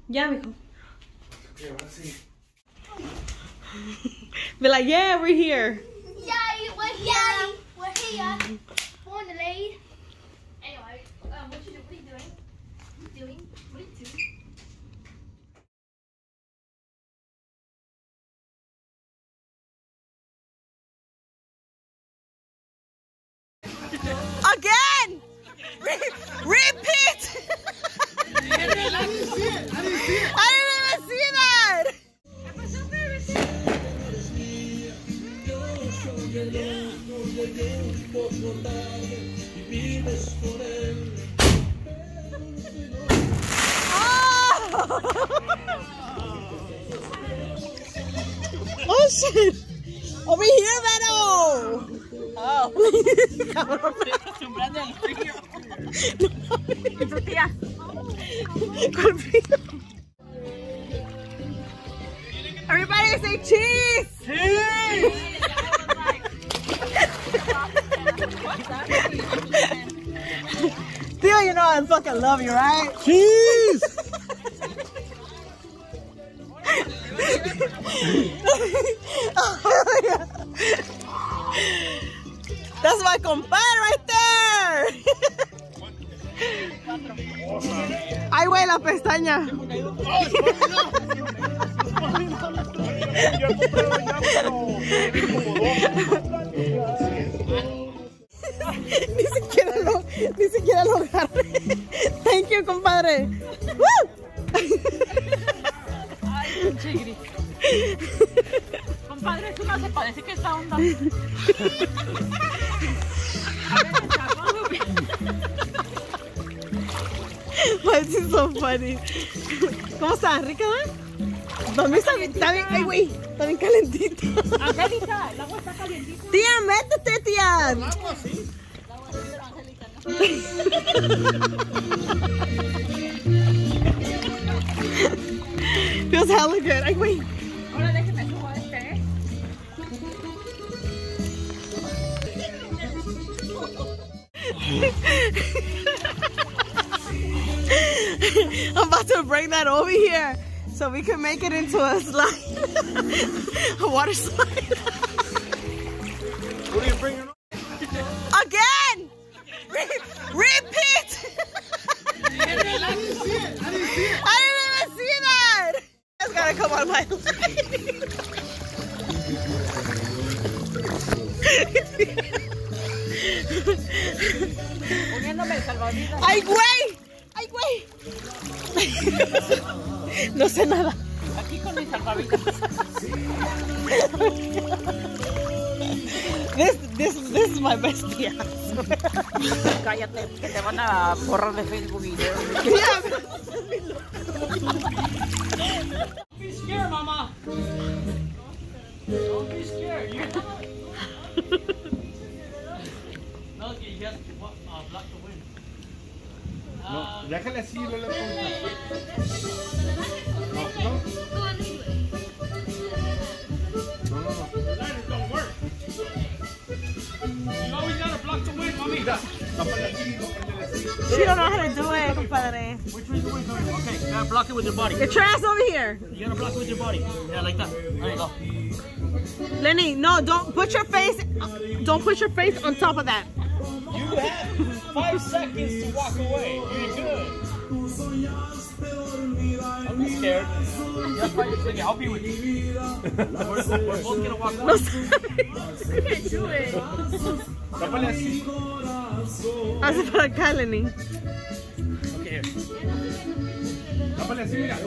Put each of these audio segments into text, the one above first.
Ya, mijo. Okay, ahora sí. Be like, yeah, we're here. Yay, we're here. We're here. Finally. Anyway, what are you doing? What are you doing? Again! Repeat! I didn't see it. I didn't even see that! Oh shit! Over here, Beto! Oh. Everybody say cheese! Cheese! Theo, you know I fucking love you, right? Cheese! That's my compadre right there. Ay, güey, la pestaña. Ni siquiera lo agarré. Thank you, compadre. ¡Woo! Ay, chigri. Compadre, eso no se parece que está onda. This is so funny. ¿Cómo está? ¿Rica, eh? ¿Dónde está bien? Ay, güey, está bien calentito. Angélica, el agua está calientita. Tía, métete, tía. El agua, sí. Feels hella good. Ay, güey. Ahora déjeme subo este, ¿eh? I'm about to bring that over here so we can make it into a slide. A water slide. What are you bringing up? Again! Repeat! I didn't see it. I didn't see it. I didn't even see that! That's gotta come on my line. Poniéndome el salvavidas. ¡Ay, güey! ¡Ay, güey! No sé nada. Aquí con mis salvavidas. This is my bestia. Cállate, que te van a borrar de Facebook y de... Don't be scared, mama. Don't be scared. No, que you have to block the wind. No, déjale así, no le pongas. No. Ladders don't work. You always gotta block the wind, mami. Tápale así, tápale así. She don't know how to do it, compadre. Which way is the wind coming? Okay, you gotta block it with your body. Get your ass over here. You gotta block it with your body. Yeah, like that. There you go. Lenny, no, don't put your face on top of that. You have 5 seconds to walk away. You're good. Don't be scared. Just fight your thing. I'll be with you. We're both gonna walk away. No, sorry. You can't do it. Tápale así. Hace para acá, Lenny. Okay, here. Tápale así, mira.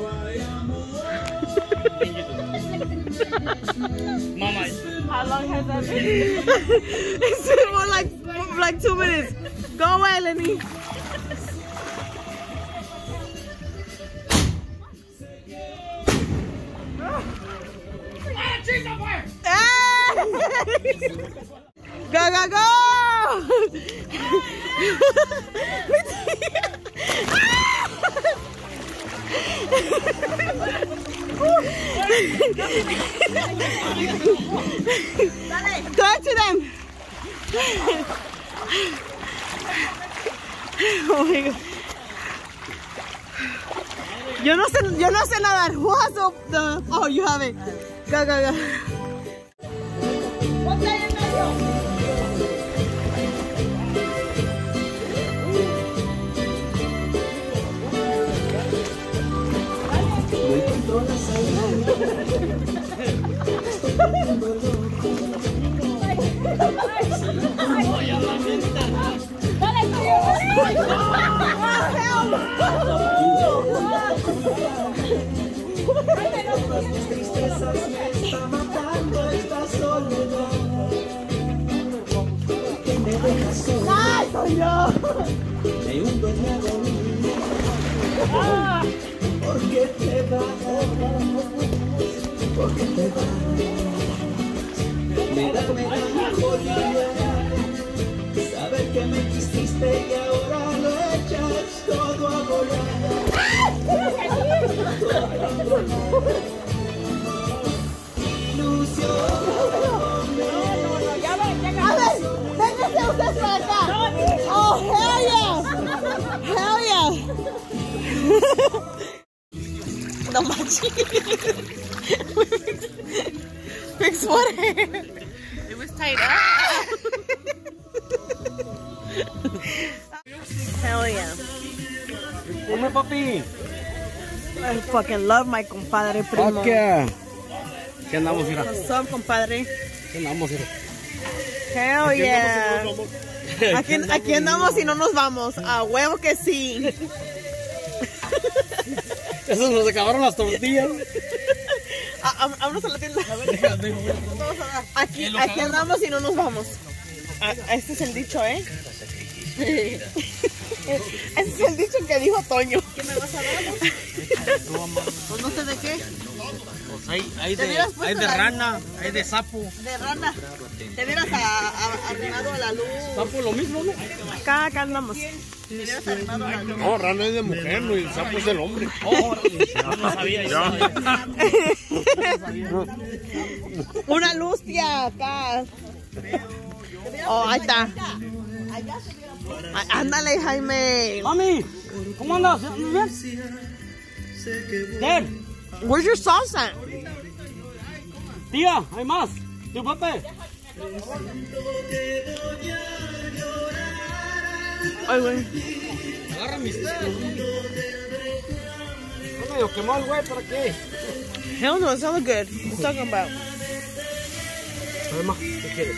Mama. How long has that been? It's been more like 2 minutes. Go away, Lenny. Go, go, go! Talk to them. Oh my God. Yo no sé nadar. Who has the... Oh, you have it. Go, go, go. Me da melancolía saber que me quisiste y ahora lo echas todo a volar. Ilusión. A ver, véngase usted para acá. Oh, hell yeah. Hell yeah. No manches. Fix what hair? It was tied up. Hell yeah. Come, papi. I fucking love my compadre primo. ¿Qué andamos, mira? What's up, compadre? ¿Qué andamos, mira? Hell yeah. Aquí andamos y no nos vamos. A huevo que sí. Esos nos acabaron las tortillas. Vámonos a la tienda. Aquí andamos y no nos vamos. Este es el dicho, ¿eh? Ese es el dicho que dijo Toño. ¿Qué me vas a dar? Pues no sé de qué. Pues hay de rana, hay de sapo. De rana. Te hubieras arrimado a la luz. Sapo lo mismo, ¿no? Acá andamos. Te hubieras arrimado a la luz. No, rana es de mujer, no, y el sapo es del hombre. No sabía eso. Una luz, tía, acá. Oh, ahí está. Ándale, Jaime. Mami, ¿cómo andas? ¿Bien? Dad, Where's your salsa? tía, hay más. Tío Pepe. Ay, güey. Agarra mis... Está medio quemado el güey, ¿para qué? Hell no, it sounds good. What are you talking about? Además, ¿qué quieres?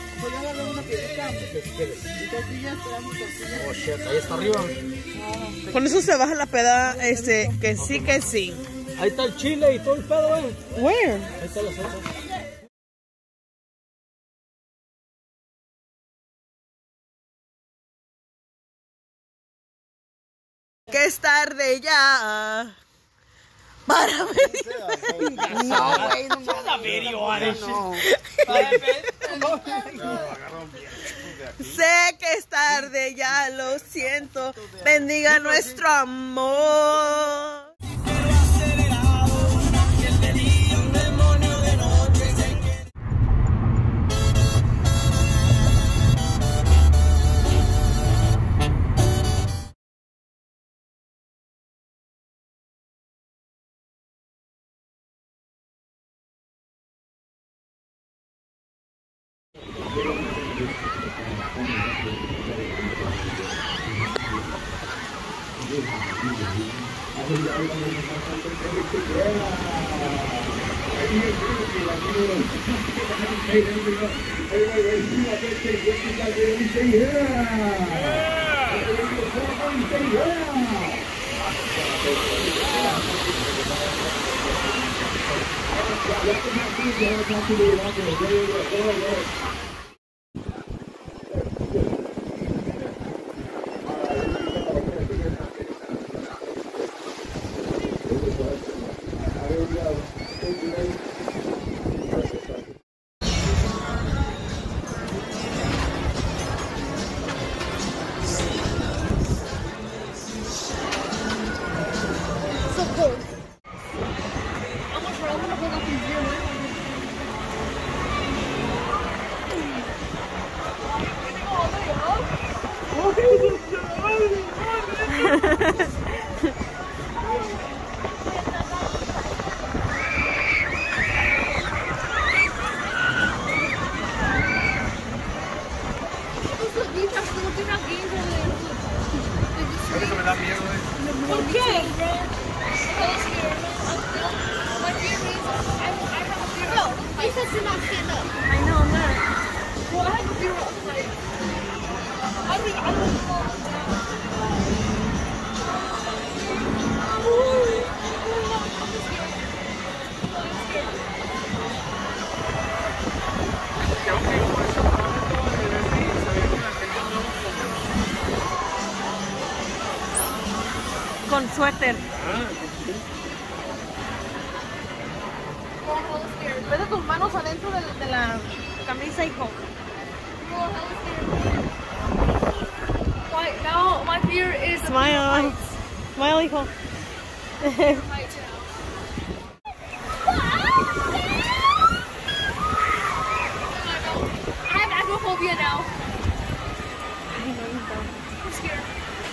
¿Qué quieres? Oh, shit, ahí está arriba. Con eso se baja la peda, que sí, que sí. Ahí está el chile y todo el pedo, Where? Ahí está la salsa. Que es tarde ya. Para ver. No, güey, no. Sé que es tarde ya, lo siento. Bendiga nuestro amor. said to not stand up. I know, I'm not. Well, I have a fear of like. I don't Con suéter. Mete tus manos adentro de la camisa, hijo. Now my fear is the Smile. Smile, hijo. I have agoraphobia now. I'm scared.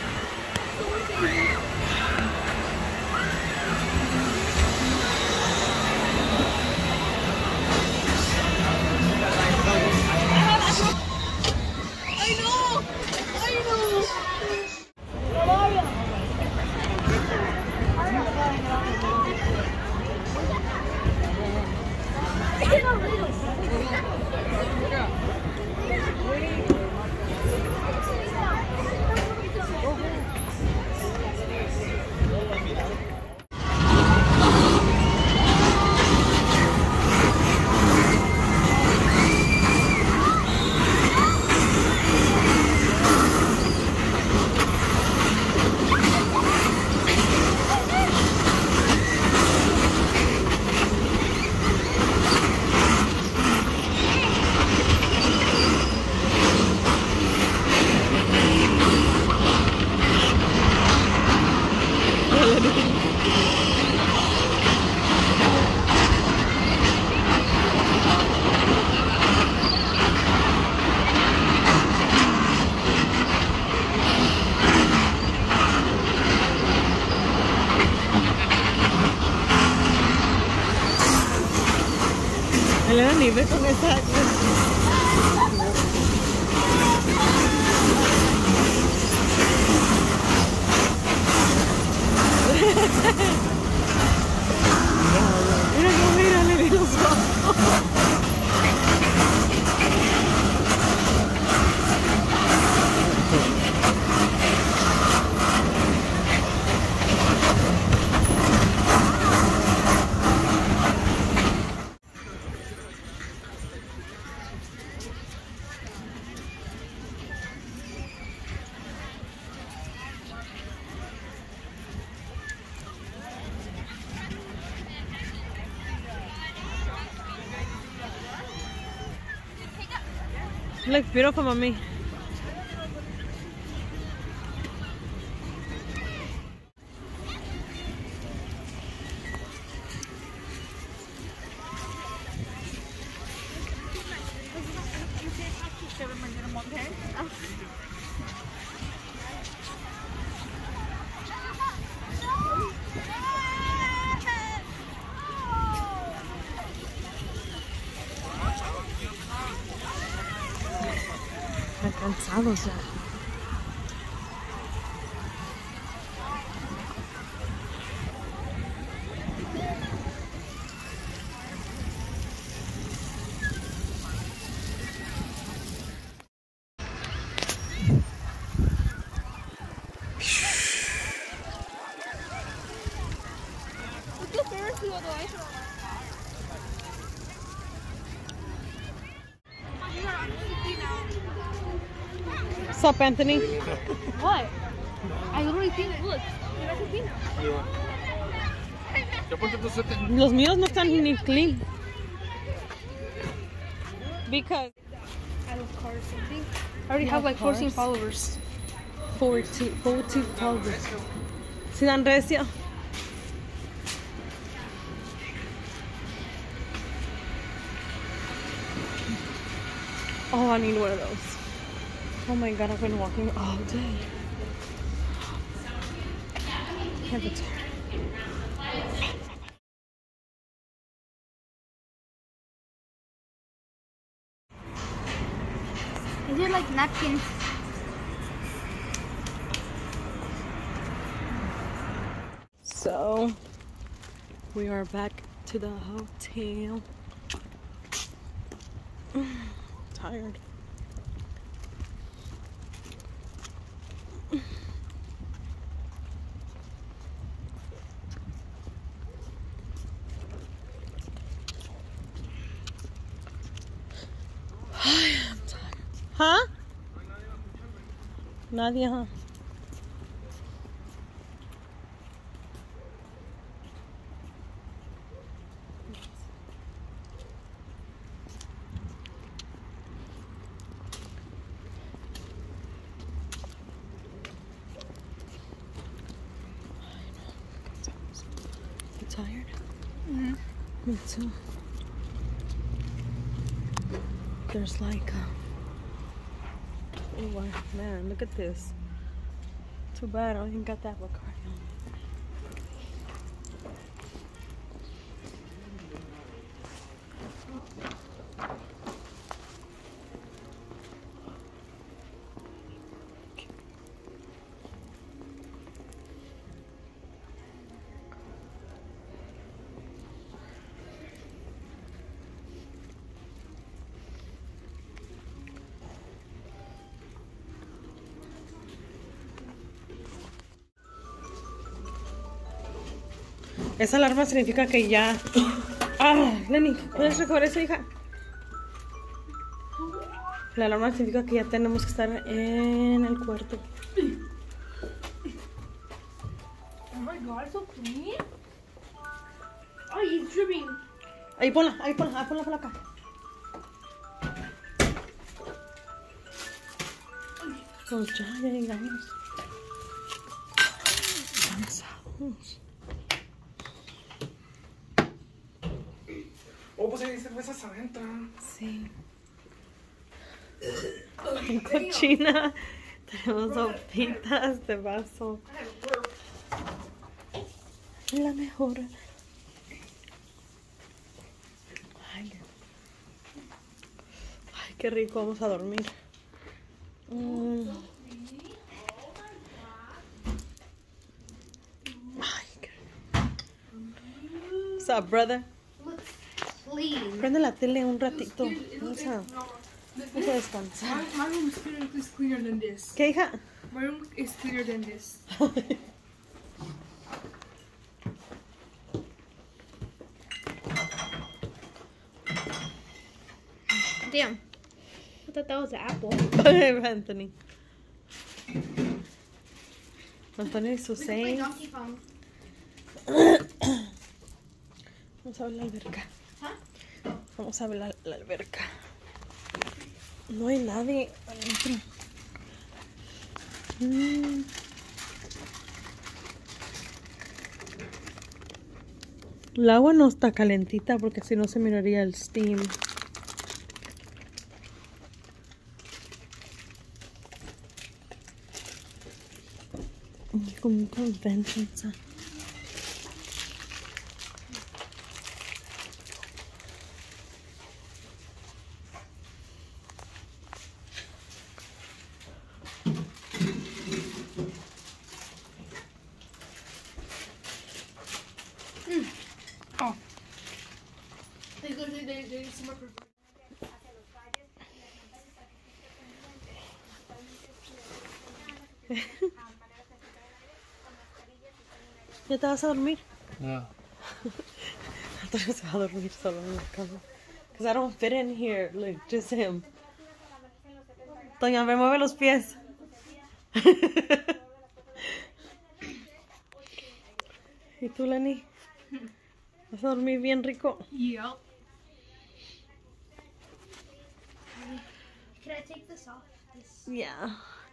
Elena ni ve con esa. Mira cómo mira, le di los ojos. Looks beautiful, mommy. Están cansados ya. What's up, Anthony? What? I literally think, look, Los míos no están ni clean. Because I love cars. I already have like 14 followers. 14 followers. Si dan recio. Oh, I need one of those. Oh my god, I've been walking all day. Have a turn. Is it like napkins? So, we are back to the hotel. Tired. I'm tired. Huh? Nadie, huh? You tired? Mhm. Me too. There's like oh man, look at this. Too bad I don't even got that Bacardi on. Esa alarma significa que ya... Ah, Lenny, ¿puedes recoger eso, hija? La alarma significa que ya tenemos que estar en el cuarto. Oh my god, it's so clean. Oh, he's dripping. Ahí ponla por acá. Pues ya llegamos. Cansados. Oh, pues hay cervezas adentro. Sí. Cochina. Tenemos sopitas de vaso. La mejor. Ay, qué rico. Vamos a dormir. Ay, qué... What's up, brother? Looks clean. Prende la tele un ratito. Vamos a descansar. My room is cleaner than this. ¿Qué, hija? My room is cleaner than this. Damn. I thought that was an apple. Anthony. Anthony y su We can play seis. Donkey Kong. Vamos a ver la alberca. Huh? Vamos a ver la alberca. No hay nadie adentro. El agua no está calentita porque si no se miraría el steam. Como un vento inside. Oh. They somewhere for ¿Ya te vas a dormir? Yeah. Antonio se va a dormir solo en la cama. Because I don't fit in here. Look, just him. Toña, me mueve los pies. ¿Y tú, Lenny? ¿Vas a dormir bien rico? Yep. Can I take this off? This. Yeah.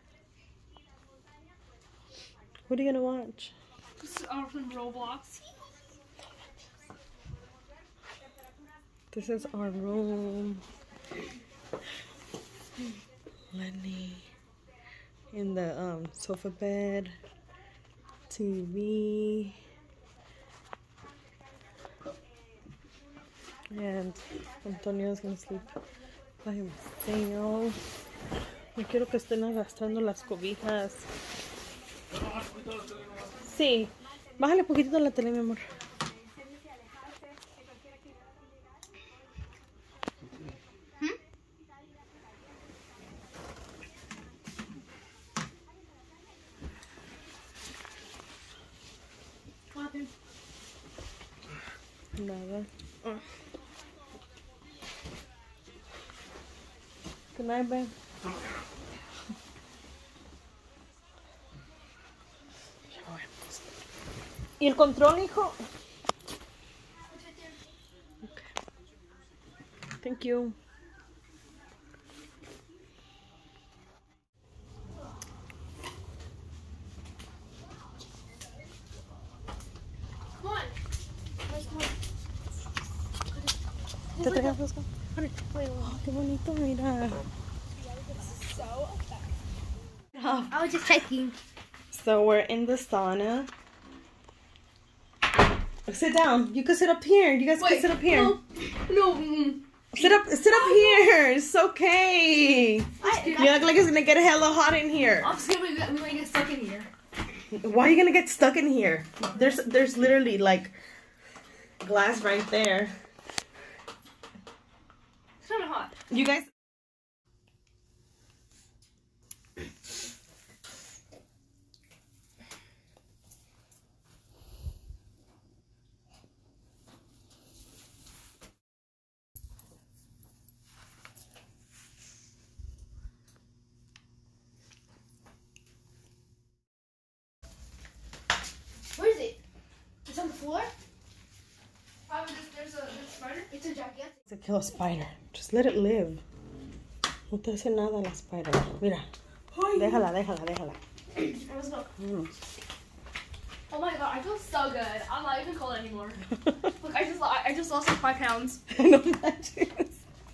What are you gonna watch? This is from Roblox. This is our room. Lenny in the sofa bed, TV, and Antonio's gonna sleep by himself. No quiero que estén arrastrando las cobijas. Sí, bájale un poquitito la tele, mi amor. Nada. Good night, babe. ¿Y el control, hijo? Okay. Thank you. Come on. Let's go. ¿Te traigas fresco? Oh, qué bonito, mira. I was just checking. So we're in the sauna. Sit down. You can sit up here. You guys can sit up here. No. Sit up here. It's okay. You look like it's gonna get hella hot in here. I'm scared we're gonna get stuck in here. Why are you gonna get stuck in here? There's literally like glass right there. It's kind of hot. You guys. Where is it? It's on the floor? Probably there's a spider. It's a gigantic. To kill a spider. Just let it live. No te hace nada la spider. Mira. Déjala. Let's go. Oh my god, I feel so good. I'm not even cold anymore. Look, I just lost like 5 pounds. No manches.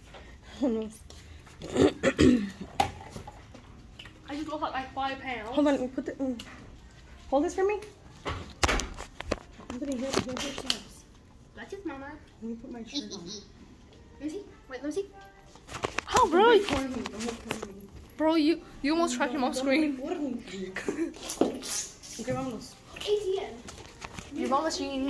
I just lost like 5 pounds. Hold on, put the. Hold this for me. Anthony, here's your socks. That's it, Mama. Let me put my shirt on. Let me see. Wait, let me see. Oh, bro. Bro, you almost tracked him off screen. Okay, vámonos. ATM. Your mom machine.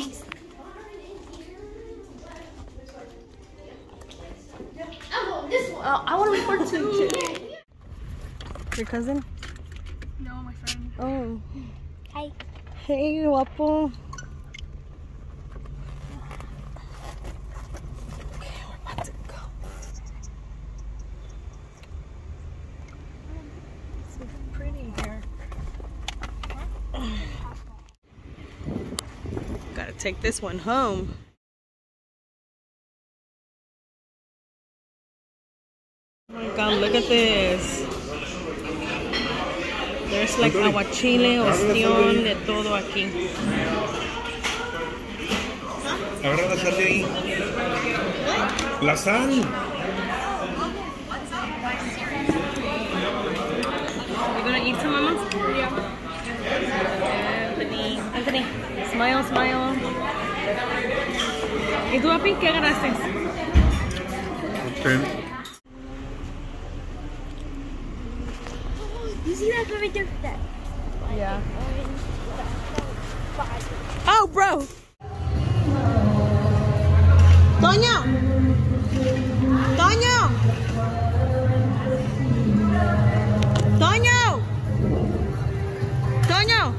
I'm going this one. I want to record too. Your cousin? No, my friend. Oh. Hi. Hey, guapo. Okay, we're about to go. So pretty here. Gotta take this one home. Oh my god, look at this. There's like aguachile, ostión, de todo aquí. Agarra la sal de ahí. La sal. You gonna eat some, Mama? Yeah. Anthony, smile, smile. ¿Y tú, papi, qué agarraste? Okay. You see that right there? That. Yeah. Oh, bro. Toño. Toño. Toño. Toño.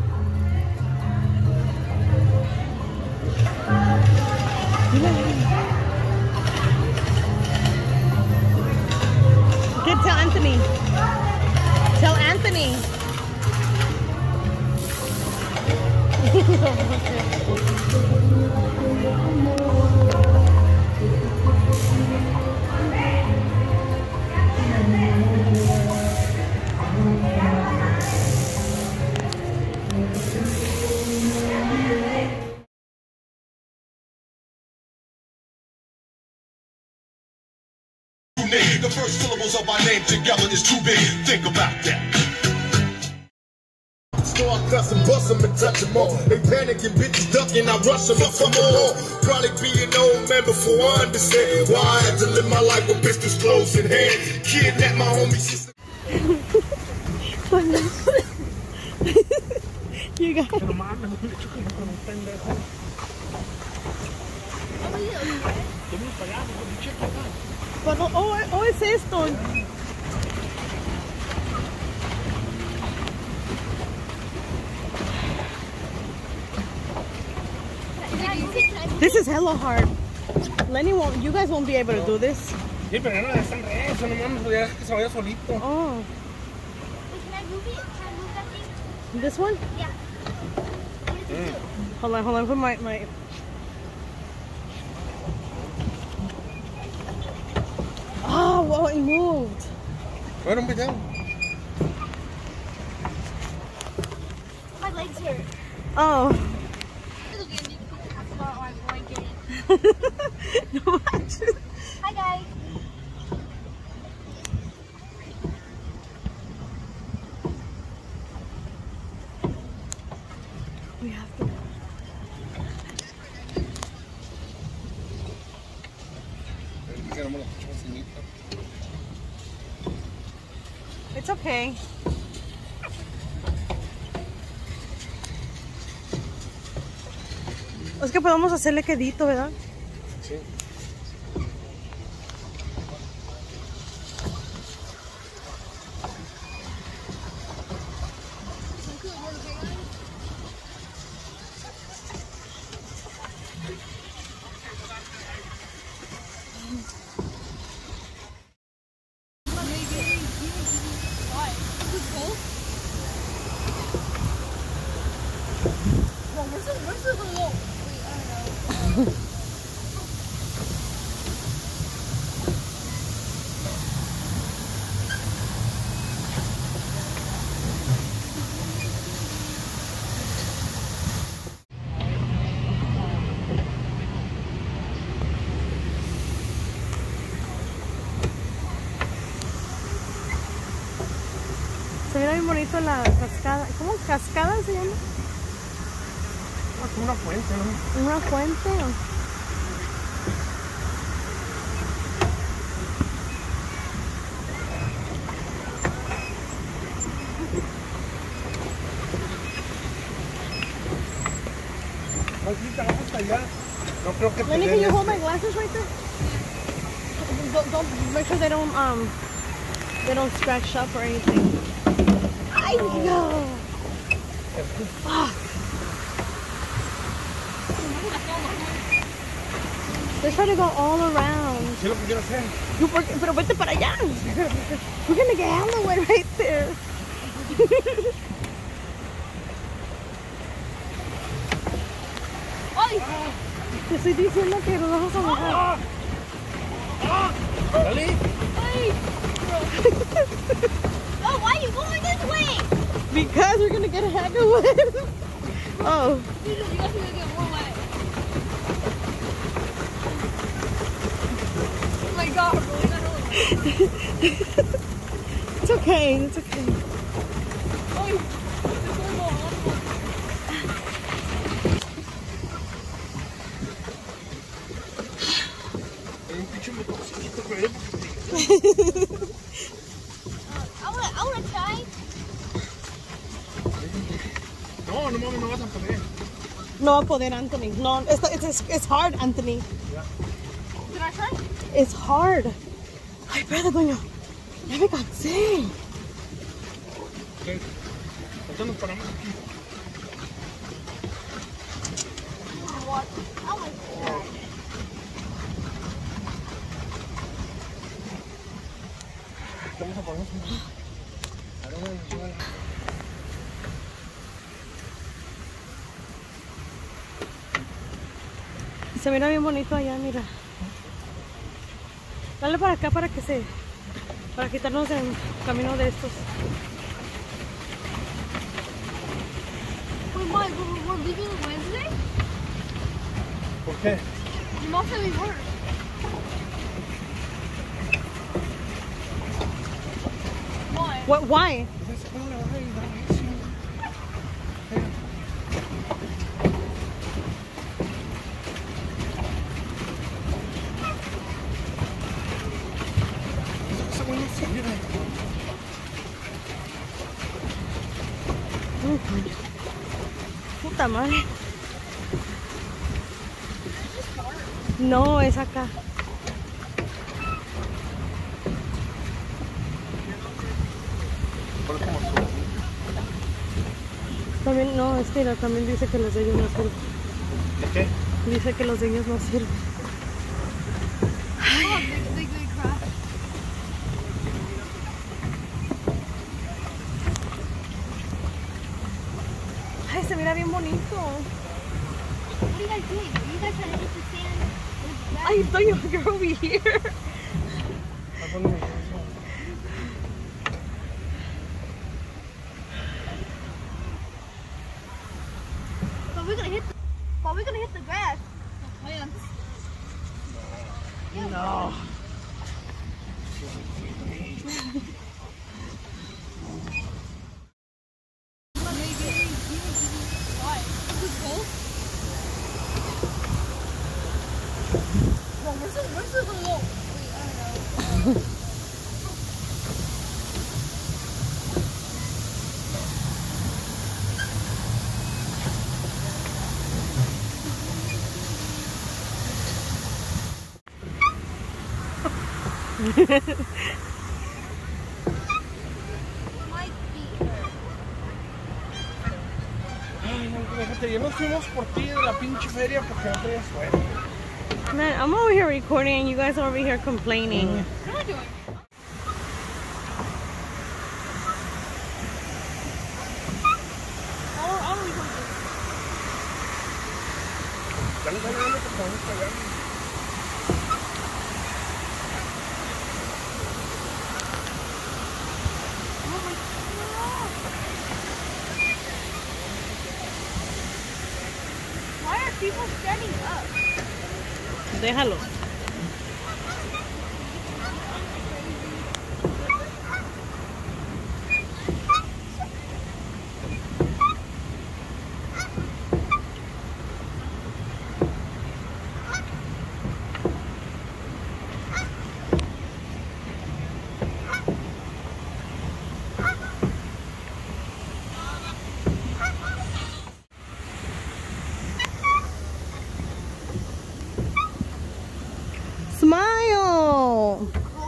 Okay, tell Anthony. Tell Anthony. The first syllables of my name together is too big. Think about that. Start cussing, bust them and touch them all. They panicking, bitches ducking, I rush them and fuck them all. Probably be an old man before I understand why I had to live my life with pistols close in hand. Kidnap my homie sister. You got it. Pero, oh, es esto. This is hella hard. Lenny won't, you guys won't be able to do this. Sí, pero ya no está en rezo, no mames, ya que se vaya solito. Oh, Wait, can I move it? Can I move that thing? this one? Yeah. What does it do? Hold on, put my... Oh, well, it moved. Bueno, un video. My legs hurt. Oh. No manches. Hi, guys. We have to... It's okay. Es que podemos hacerle quedito, ¿verdad? Sí. Se mira bien bonito la cascada. ¿Cómo cascada se llama? Es como una fuente, ¿no? ¿Una fuente? Aquí te vas hasta allá. No creo que te Lenny, den can you hold este. my glasses right there? Don't make sure they don't scratch up or anything. I know. Fuck. They're trying to go all around. Sí, lo que quiero hacer. Pero vete para allá. We're gonna get hella wet right there. Ay! Te estoy diciendo que nos vamos a mojar. Dale. Ay! Oh, why are you going this way? Because we're gonna get a heck of it. Oh. You guys are gonna get more wet. Oh my god, we're really not really wet. It's okay. It's okay. Ay! It's gonna go on. Hay un pinche motorcito, pero I wanna try. no, no mames, no vas a poder. No va a poder, Anthony. No, it's hard, Anthony. Can I try? It's hard. Ay, espérate, Toño. Ya me cansé. Ok. Entonces nos paramos aquí. What? Oh my god. Vamos a ponernos aquí. Se mira bien bonito allá, mira. Dale para acá para quitarnos el camino de estos. Wait, Mike, we're leaving Wednesday? ¿Por qué? Your mom said we were. Why? What? Why? Puta madre. No, es acá. También, no, es que también dice que les doy una azul. ¿De qué? Dice que los niños no sirven. Oh, big craft. Ay, se mira bien bonito. What are you guys doing? Are you guys trying to hit the sand? with that? Ay, Toño, you're over here. But we're gonna hit the grass. No. Ay, no, déjate, ya nos fuimos por ti de la pinche feria porque no traías suerte. Man, I'm over here recording and you guys are over here complaining. Dale, dale, dale, porque vamos a cagar. Why are people standing up? Déjalo. Smile.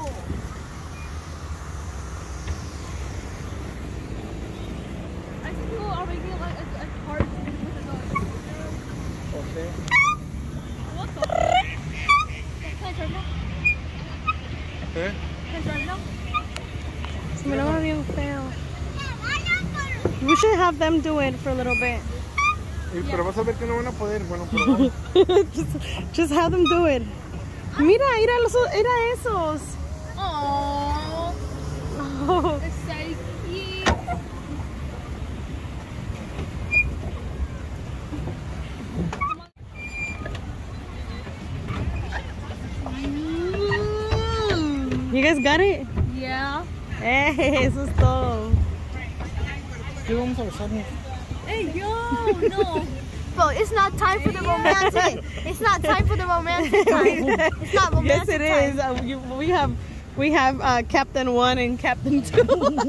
I think people are making like a card with a dog. Okay. What the? Can I drive now? ¿Eh? Can I drive now? Se miraba bien feo. We should have them do it for a little bit. Y, pero vas a ver que no van a poder. Bueno, pero vamos. just have them do it. Mira, era esos. Aww, Oh. it's so cute. You guys got it? Yeah. Eso es todo. ¿Qué vamos a besarnos? Hey, yo, no. Bro, it's not time for the romantic. It's not time for the romantic time. It's not romantic Yes, it time. is. We have Captain 1 and Captain 2.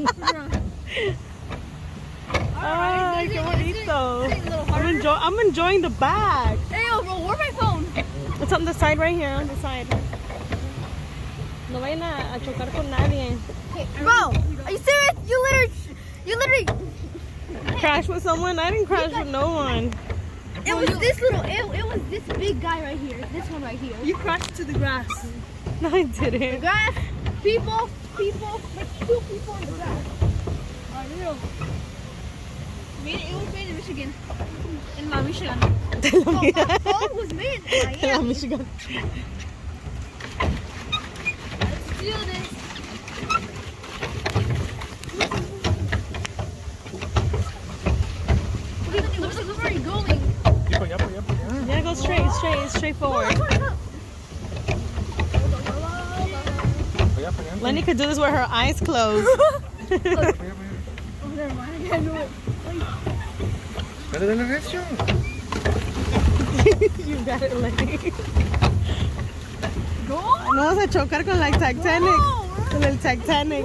Ay, qué bonito. I'm enjoying the bag. Hey, yo, bro, where's my phone? It's on the side right here, on the side. No vayan a chocar con nadie. Bro, are you serious? You literally. Crash with someone? I didn't crash with no one. It was this little. It was this big guy right here. This one right here. You crashed to the grass. No, I didn't. Grass, people, like 2 people in the grass. Real. It was made in Michigan. In La Michigan. Oh, my phone was made in La Miami. Michigan. Let's do this. Where are you going? Y para allá, para allá, para allá. Yeah, go straight forward. Para allá, para allá. Lenny could do this with her eyes closed. Para allá, para allá. Oh, never mind. I can't do it. Dale, dale, recio. You got it, Lenny. Go. No vas a chocar con la Titanic. Con el Titanic.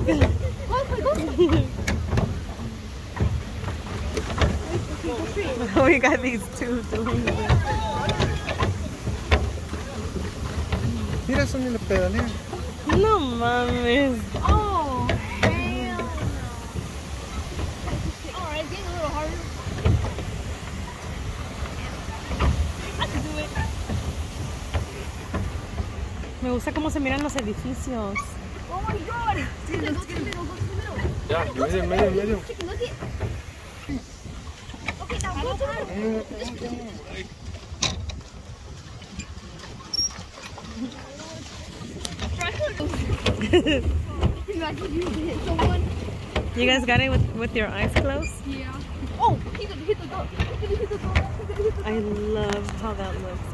We got these two doing it. Mira, son ni la pedalea. No mames. Oh, damn. Alright, getting a little harder. I can do it. Me gusta cómo se miran los edificios. Oh my god! Go to the middle, go to the middle. Ya, medio. Chicken, look it. Okay, now go to the Imagine you hit someone. You guys got it with your eyes closed? Yeah. Oh, he's gonna hit the dog. He's gonna hit the dog. I love how that looks.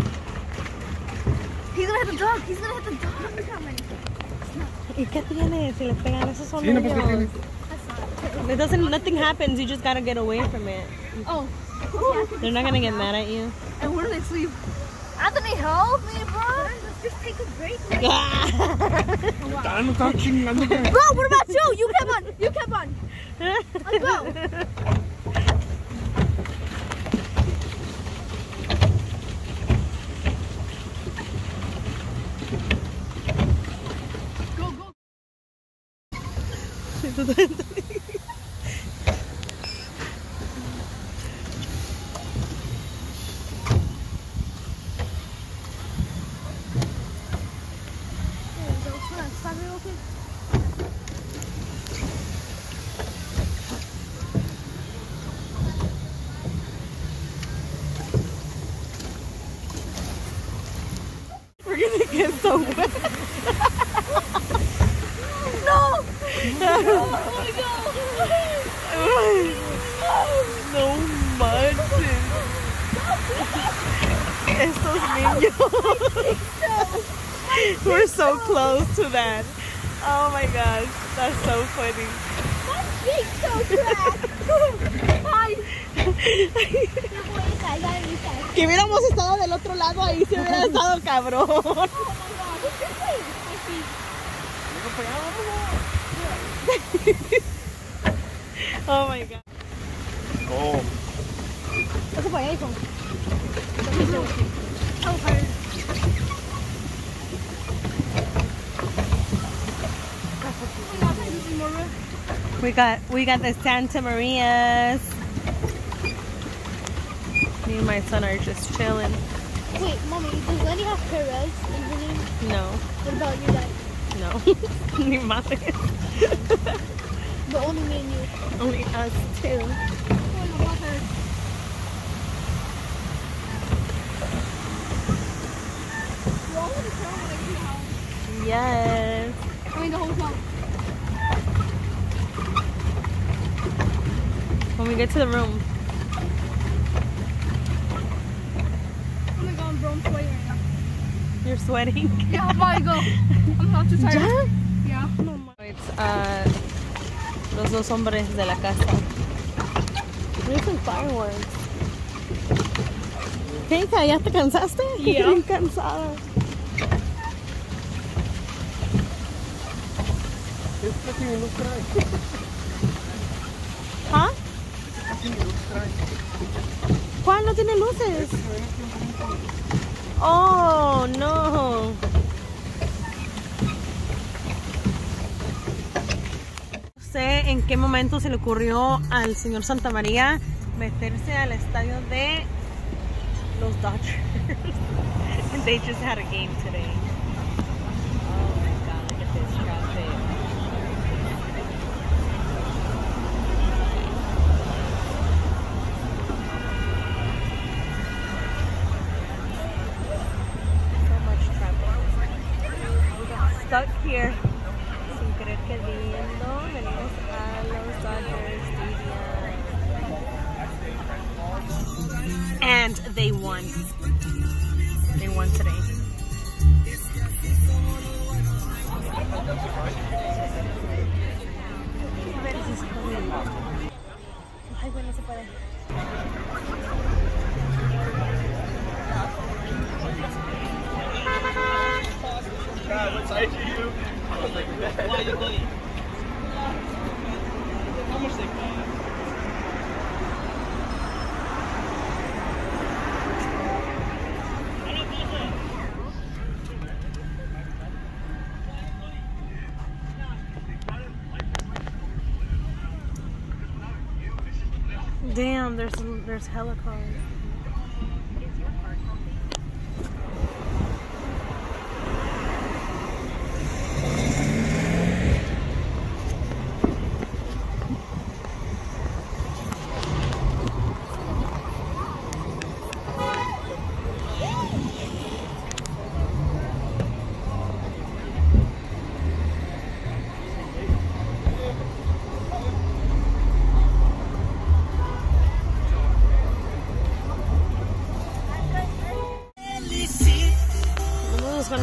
He's gonna hit the dog. He's gonna hit the dog. ¿Y qué tiene? Si le pegan, esos son Sí, no, pues, ¿qué tiene? It doesn't, nothing happens, you just gotta get away from it. Oh. They're not gonna get mad at you. And where do they sleep? Anthony, help me, bro. Let's just take a break. No estaba chingando. Bro, what about you? You kept on. You kept on. Let's go. Stop it real quick. We're gonna get so wet. No! No manches. Estos niños. We're so close to that. Oh my gosh, that's so funny. My feet so cracked. Ay. Que hubiéramos estado del otro lado ahí, si hubiera estado cabrón. Oh my god. Oh my god. Oh. Eso fue ahí, Oh, hard. We got the Santa Marias. Me and my son are just chilling. Wait, mommy, does Lenny have Perez in her name? No, What about your dad? no. Ni madre. But only me and you. Only us two. Oh, my mother. We're all in the car when I get home. Yes. I mean, the whole time. When we get to the room. Oh my god, bro, I'm sweating right now. You're sweating. Yeah, I'm about to go. I'm not too tired. Yeah. It's los dos hombres de la casa. There's some fireworks. ¿Qué, hija? ¿Ya te cansaste? Yeah. Bien cansada. ¿Ah? ¿Cuál no tiene luces? Oh, no. No sé en qué momento se le ocurrió al señor Santamaría meterse al estadio de los Dodgers. They just had a game today. Oh my god, look at this traffic. So much traffic. We got stuck here. Sin querer queriendo, venimos a los Dodgers Stadium. And they won. They won today. A ver si se puede. Ay, bueno, se puede. Damn, there's hella cars.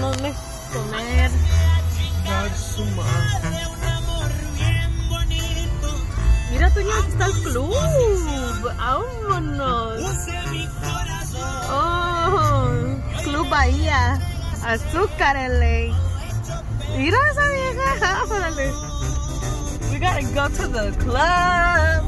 dónde comer. Mira, Toño, aquí está el club. ¡Vámonos! Oh, Club Bahía. Azúcar LA. Mira esa vieja. Órale. We gotta go to the club.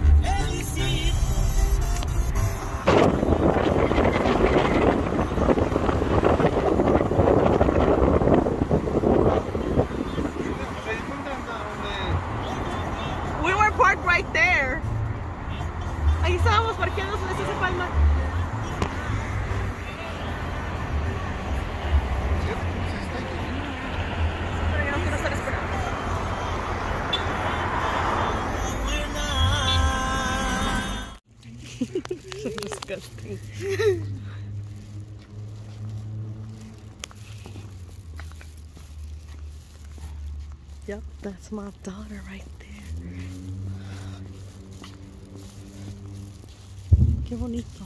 We were parked right there. Ahí estábamos parqueados en esa palma. Pero yo no quiero estar esperando. So disgusting. Yep, that's my daughter right there. Qué bonito.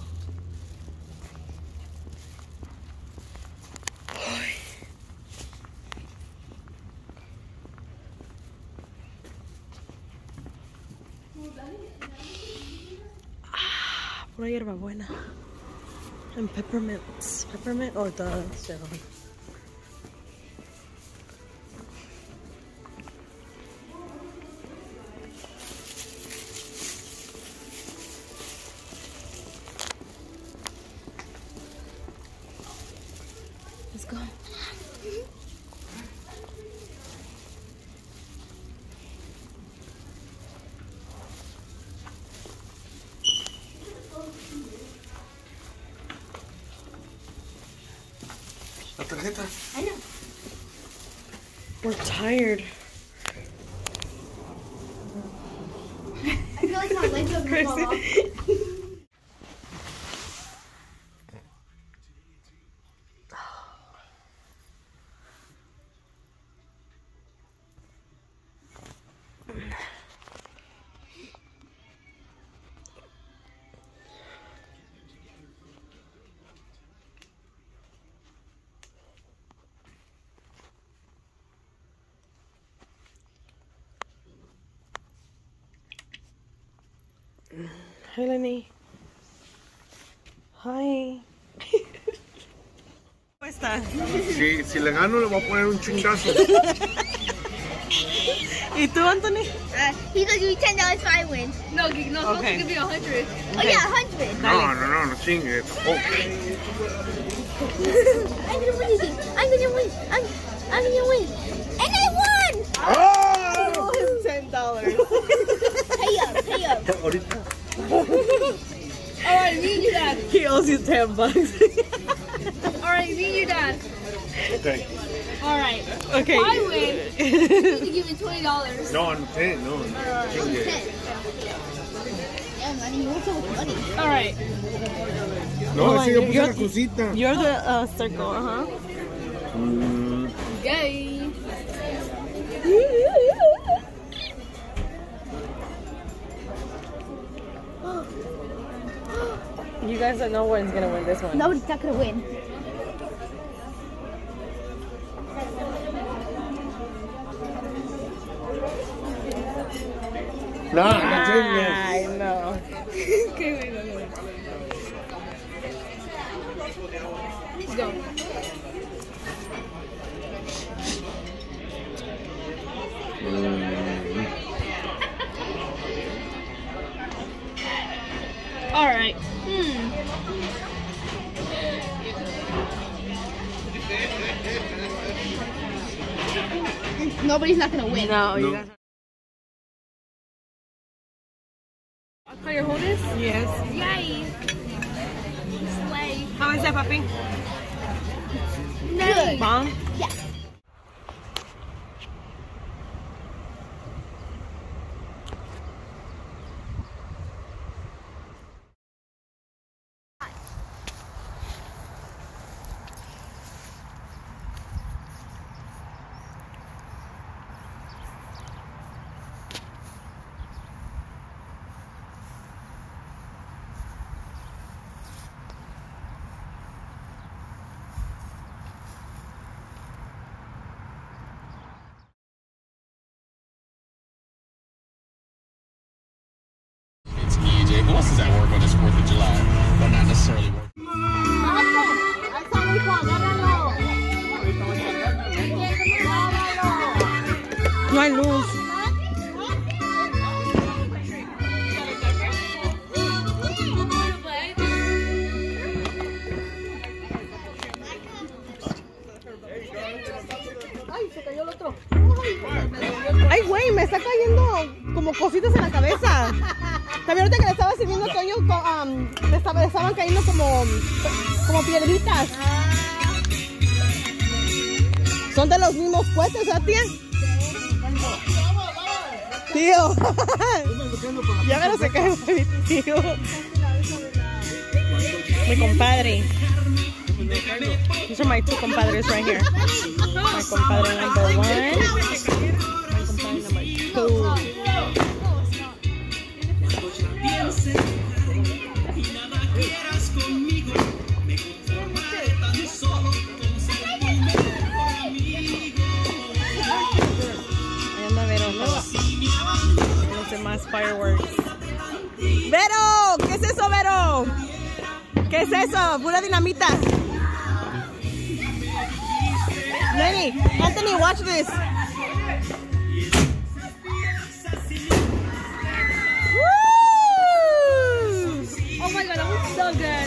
Ay. Ah, pura hierbabuena. And peppermints. Peppermint or the cinnamon. Let's go. La tarjeta. I know. We're tired. I feel like my legs are gonna fall off. Hi, Lenny. Hi. ¿Cómo está? Si le gano, le voy a poner un chingazo. ¿Y tú, Anthony? He's gonna give me $10 if I win. No, no, it's supposed Okay. to give you 100. Oh yeah, 100. No chingue. Oh. I'm gonna win this thing. I'm gonna win. I'm gonna win. And I won! ¡Oh! $10. Pay up. Ahorita. Alright, me and your dad. He owes you $10. Alright, me and your dad. Okay. Alright. Okay. If I win, you need to give me $20. No, no. Chingue. Yeah, money. You want so much money. Alright. No, Hold on, ese yo puse you're- la cosita. You're the circle, huh? Yay. You guys don't know one's gonna win this one. Nobody's not gonna win. No, chingue. I know. Okay, wait. Let's go. Alright. Nobody's not gonna win. No, you guys. I'll call your wholeness? Yes. Yay. Slay. How is that, papi? Good. Bomb? Yeah. No hay luz. Ay, se cayó el otro. Ay, güey, me está cayendo como cositas en la cabeza. También ahorita que le estaba sirviendo a Toño, le estaban cayendo como piedritas. Son de los mismos cohetes, ¿verdad, tía? Tío. Ya me lo se cae mi tío. Mi compadre. These are my two compadres right here. My compadre number 1. My compadre number 2. Los demás fireworks. ¡Vero! ¿Qué es eso, Vero? ¿Qué es eso? Pura dinamita. Lenny, Anthony, watch this. Woo! Oh my god, that was so good.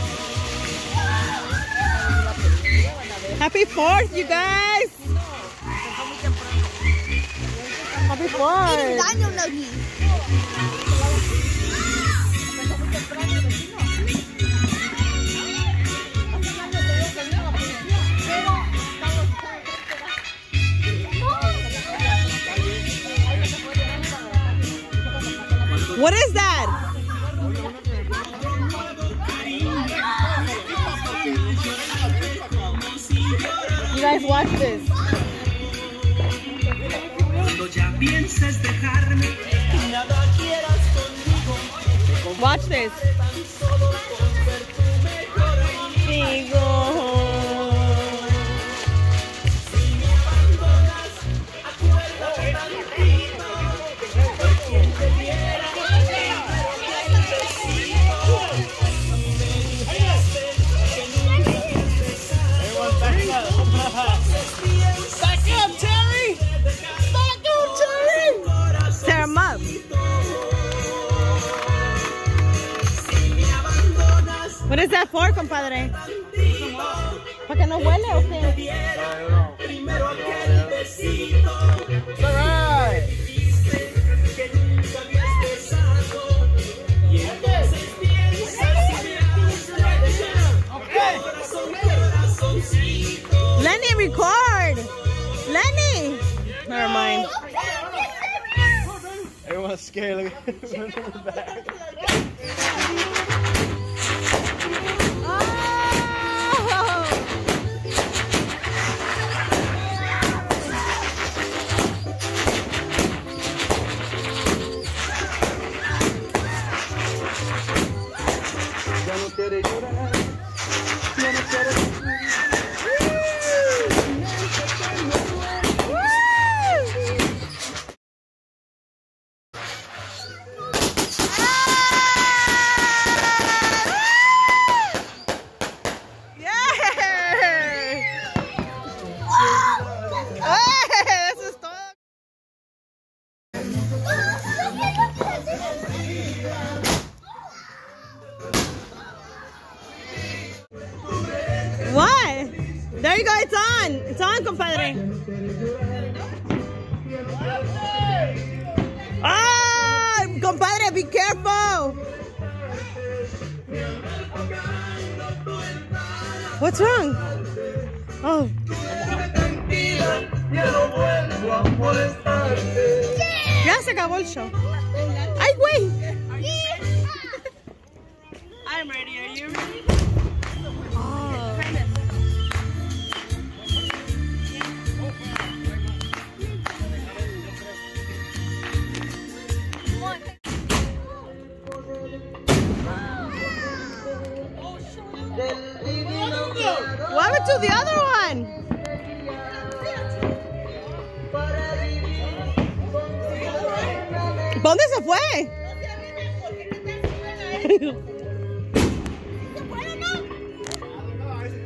Happy 4th, you guys. Happy 4th. What is that? You guys watch this. Watch this. What is that for, compadre? ¿Para que no huele o qué? It's alright. Lenny, record! Lenny! Never mind. Everyone's scared. Look at him in the back. What? There you go, it's on. It's on, compadre. Ah, compadre, be careful. What's wrong? Oh. Ya se acabó el show. Ay, güey. I'm ready. Are you ready? What happened to the other one? ¿Dónde se fue?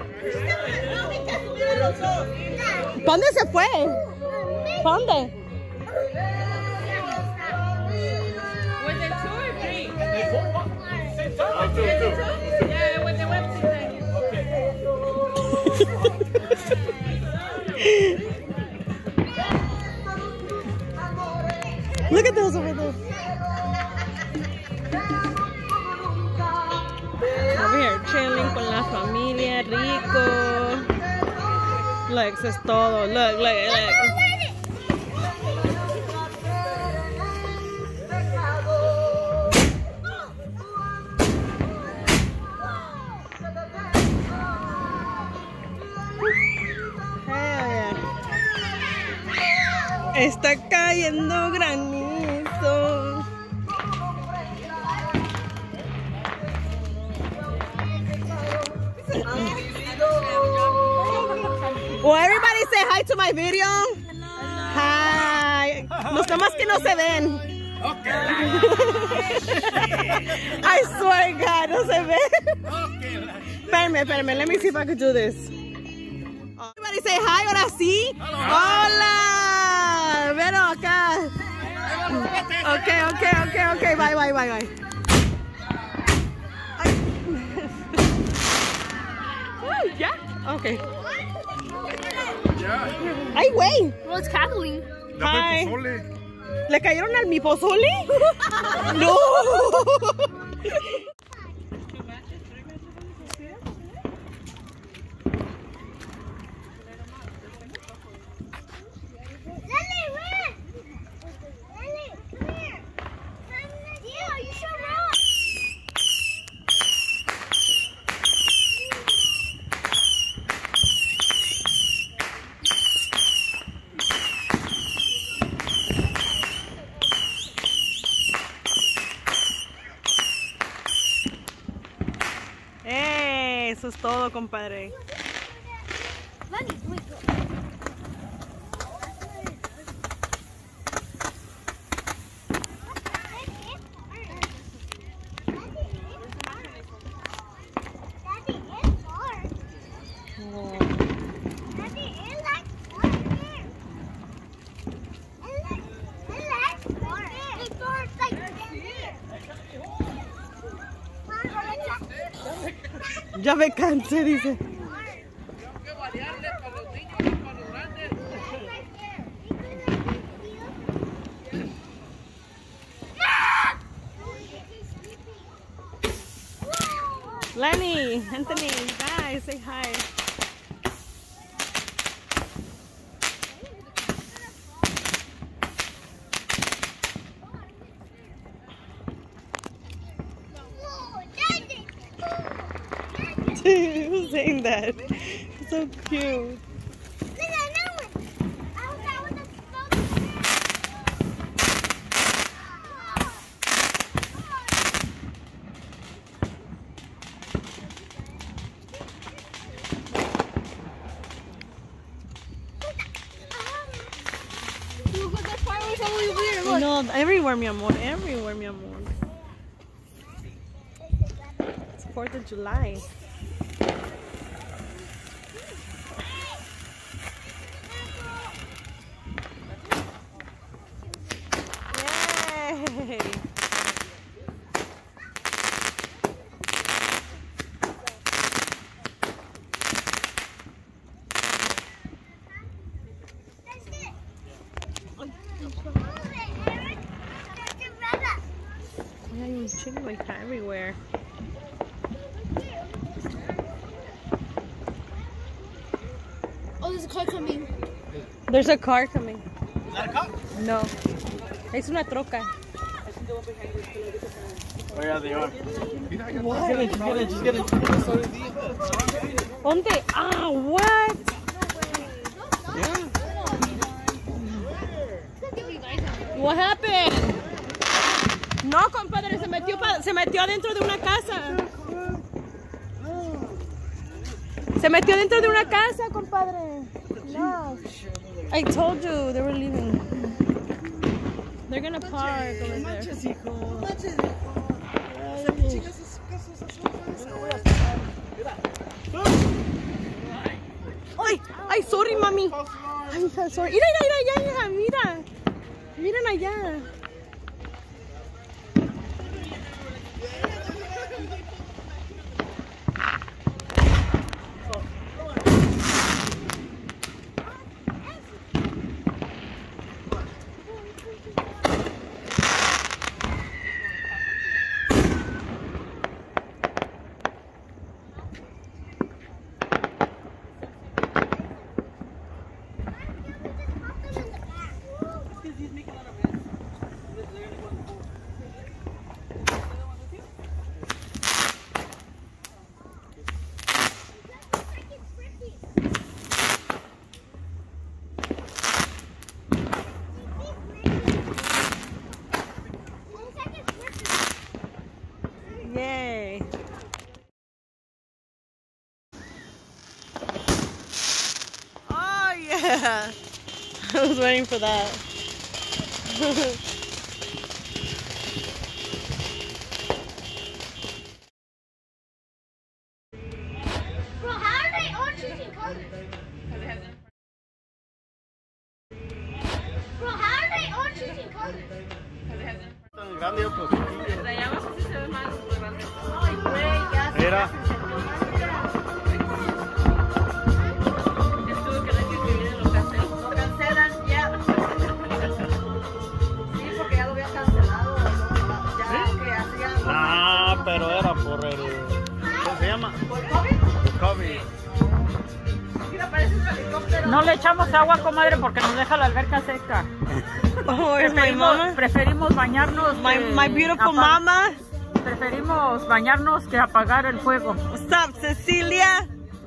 ¿Dónde se fue? ¿Dónde? Was it 2 or 3? Two. Yeah, with the website. Look at those over there. Over here, chilling con la familia, rico. Look, eso es todo. Look. Está cayendo granizo. Well, everybody say hi to my video. Hi. Los demás que no se ven. I swear to God, no se ven. Espérame. Let me see if I can do this. Everybody say hi, ahora sí. Hola. Vero acá. Okay. Bye. Yeah. Okay. Ay, güey. Well, it's Kathleen. Hi. ¿Le cayeron al mi pozole? No. Eso es todo, compadre. Ya me cansé, dice. Lenny, Anthony, guys, say hi. Who's saying that? So cute. No, everywhere, mi amor. Everywhere, mi amor. It's 4th of July. Yay! Yeah, you chicken like that everywhere. Oh, there's a car coming. There's a car coming. Is that a cop? No. Es una troca. Oh yeah, they are. What? Just get it. ¿Dónde? Ah, what? Yeah. What happened? No, compadre, se metió adentro de una casa. Se metió dentro de una casa, compadre. No. I told you they were leaving. They're gonna park over there. Ay, sorry, mami. Ay, sorry. Mira. Miren allá. Yay. Oh yeah. I was waiting for that. Bro, how are they all choosing colors? Bro, how are they all choosing colors? Tan grande otro chiquillo. Mira. Cancelan ya. Sí, porque ya lo había cancelado. Ya que hacían. Ah, pero era por el... ¿Cómo se llama? ¿Por COVID? El COVID. Mira, parece un helicóptero. No le echamos agua, comadre, porque nos deja la alberca seca. Oh, where's my mama? Preferimos bañarnos. My beautiful mama. Preferimos bañarnos que apagar el fuego. What's up, Cecilia?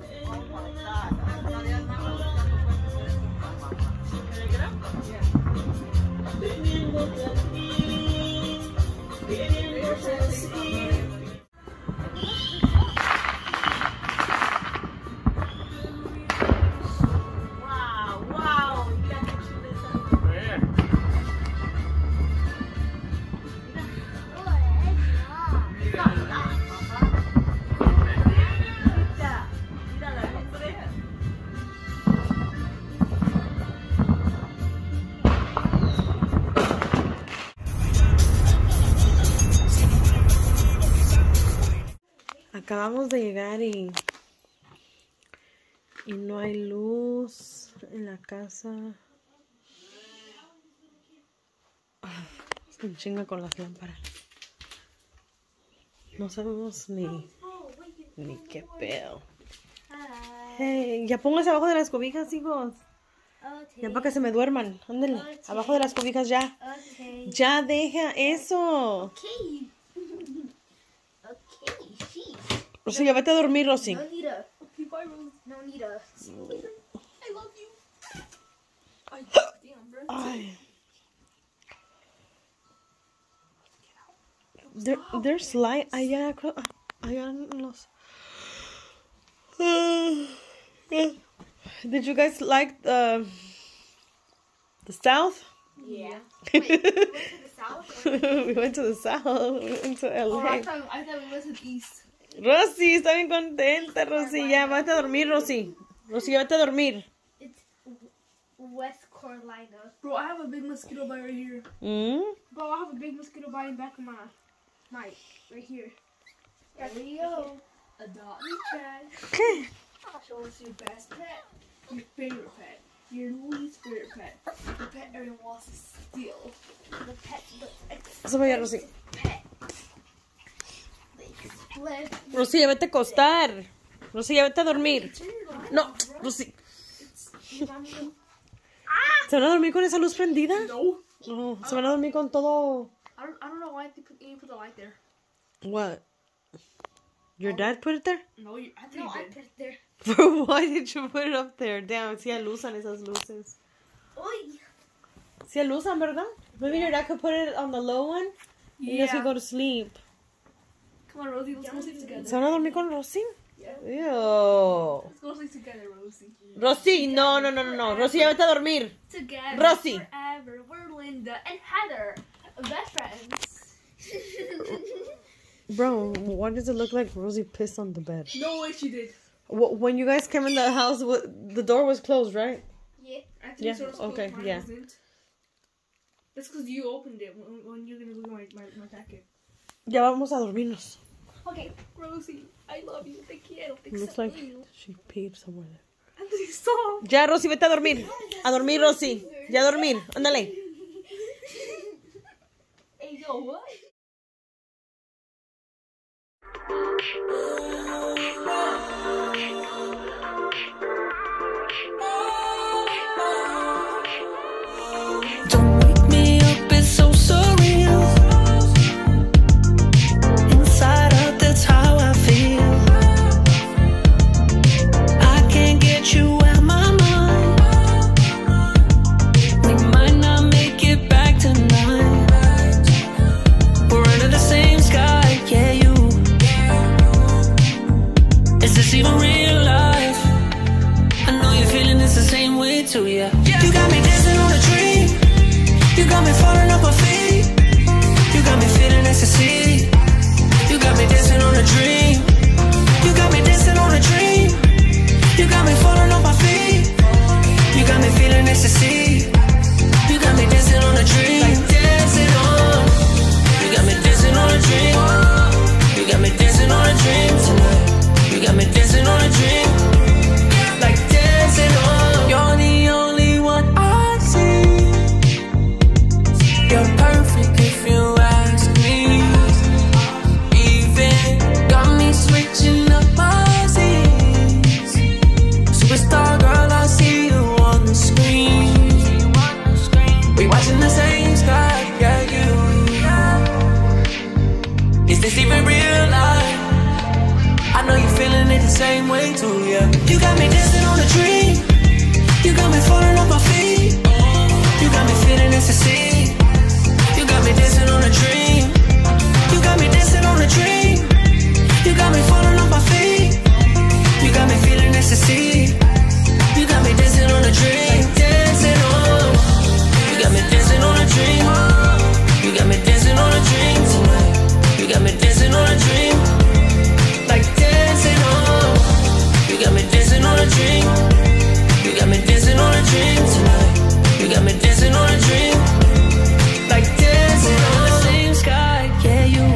Acabamos de llegar y no hay luz en la casa. Es un chinga con las lámparas. No sabemos ni qué pedo. Hey, ya póngase abajo de las cobijas, hijos. Ya para que se me duerman. Ándale, abajo de las cobijas ya. Ya deja eso. Okay. Okay, sheesh. Rosy, ya vete a dormir, Rosy. No need a. Okay, bye, Rose. No need a. I love you. Ay, damn, bro. Ay. There's light allá en los. Did you guys like the south? Yeah. Wait, we went to the south? We went to the south. We went to LA. Oh, I thought we went to the east. Rosy, está bien contenta, Rosy. Ya, vete a dormir, Rosy. Rosy, ya vete a dormir. It's West Carolina. Bro, I have a big mosquito bite right here. Bro, I have a big mosquito bite in the back of my right here. There we go. Adopt me, Chad. I'll show us your best pet, your favorite pet, your least favorite pet, the pet everyone wants to steal, the pet that's Eso vaya, Rosy. pet. Rosy, ya vete a acostar. Rosy, ya vete a dormir. No, Rosy. ¿Se van a dormir con esa luz prendida? No. No, se van a dormir con todo. I don't know why you put the light there. What? Your dad put it there? No, I think No, you I did. put it there. Why did you put it up there? Damn, sí alusan esas luces. Oy. Sí alusan, ¿verdad? Maybe your dad could put it on the low one. And you guys could go to sleep. Come on, Rosie, let's go sleep together. ¿Se van a dormir con Rosy? Yeah. Ew. Let's go sleep together, Rosie. Rosy, no. Rosy, ya vete a dormir. Together. Rosie. Forever. We're Linda and Heather, best friends. Bro, why does it look like Rosie pissed on the bed? No way she did. When you guys came in the house, the door was closed, right? Yeah. I think Yeah, so. okay, Mine yeah. wasn't. That's because you opened it when you're gonna look at my jacket. Ya vamos a dormirnos. Okay, Rosie, I love you. Te quiero. Te Looks like she peed somewhere there. Anthony, stop. Ya, Rosy, vete a dormir. A dormir, Rosy. Ya a dormir. Ándale. Hey, yo, what? Don't wake me up, it's so surreal. Inside out, that's how I feel. I can't get you out my mind. We might not make it back tonight. We're under the same sky, yeah, you. Is this even real life? I know you're feeling this the same way too, yeah. You got me dancing on a dream. You got me falling off my feet. You got me feeling ecstasy. You got me dancing on a dream. You got me dancing on a dream. You got me falling off my feet. You got me feeling ecstasy. You got me dancing on a dream. Like dancing on. You got me dancing on a dream. You got me dancing on a dream tonight. You got me dancing on a dream. Like dancing on. You're the only one I see. You're perfect if you ask me. Even got me switching up my scenes. Superstar girl, I see you on the screen. We watching the same sky, yeah, you. Is this even real life? I know you're feeling it the same way too, yeah. You got me dancing on a dream. You got me falling off my feet. You got me feeling ecstasy. You got me dancing on a dream. You got me dancing on a dream. You got me falling off my feet. You got me feeling ecstasy. You got me dancing on a dream. Like dancing on. You got me dancing on a dream. You got me dancing on a dream tonight. You got me dancing on a dream. Like dancing on. You got me dancing on a dream. You got me dancing on a dream tonight. You got me dancing on a dream. Like dancing on the same sky, yeah, you.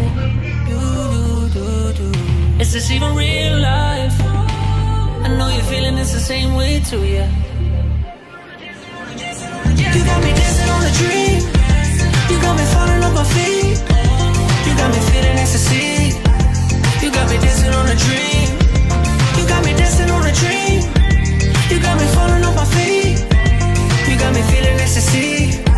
Is this even real life? I know you're feeling this the same way too, yeah. You got me dancing on a dream. You got me falling off my feet. You got me feeling ecstasy. You got me dancing on a dream. You got me dancing on a dream. You got me falling off my feet. You got me feeling ecstasy.